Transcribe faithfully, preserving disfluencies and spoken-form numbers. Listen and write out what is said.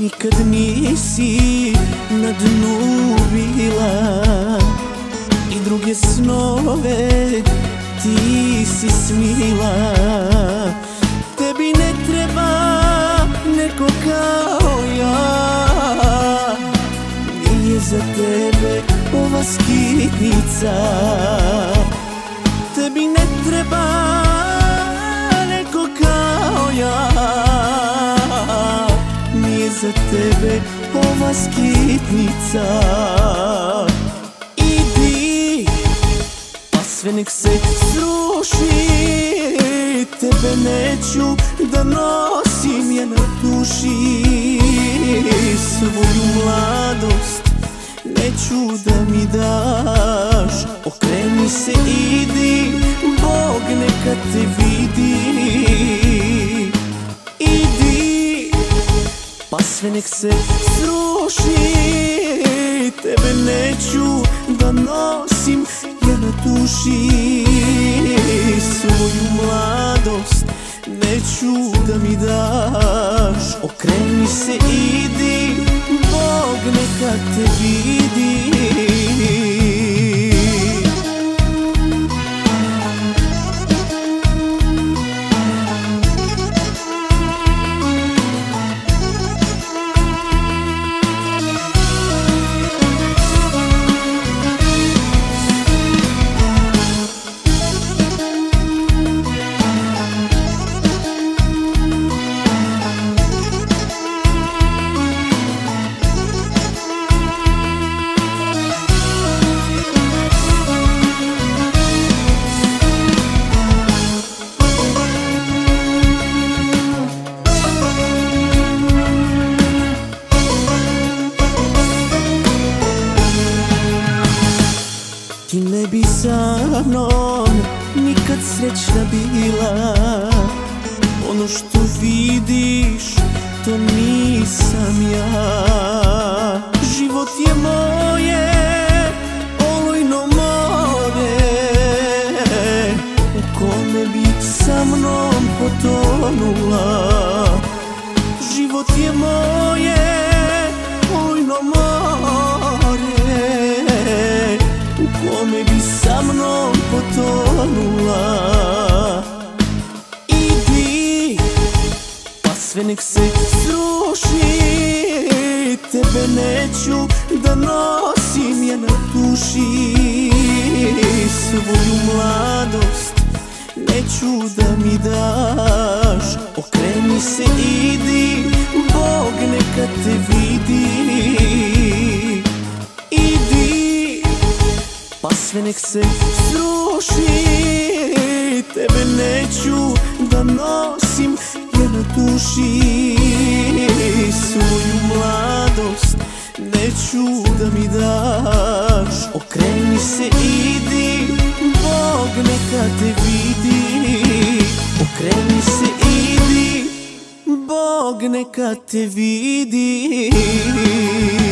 nikad nisi na dnu bila i druge snove ti si snila. Tebi ne treba neko kao ja, nije za tebe ova skitnica. Tebi ne treba neko kao ja, nije za tebe ova skitnica. Idi, pa sve nek se sruši, tebe neću da nosim ja na duši. Svoju mladost neću da mi daš, okreni se, idi, Bog neka te vidi. Idi, pa sve nek se sruši, tebe neću da nosim ja na duši. Svoju mladost neću da mi daš, okreni se, idi, Bog neka te vidi. Ti ne bi sa mnom nikad srećna bila, ono što vidiš to nisam ja. Život je moje olujno more, u kome bi sa mnom potonula. Život je moje olujno more, u kome bi sa mnom potonula. Idi, pa sve nek se sruši, tebe neću da nosim ja na duši. Svoju mladost neću da mi daš, okreni se, idi, Bog neka te vidi. Idi, pa sve nek se sruši, tebe neću da nosim ja na duši. Svoju mladost neću da mi daš, okreni se, idi, Bog neka te vidi. Okreni se, idi, Bog neka te vidi.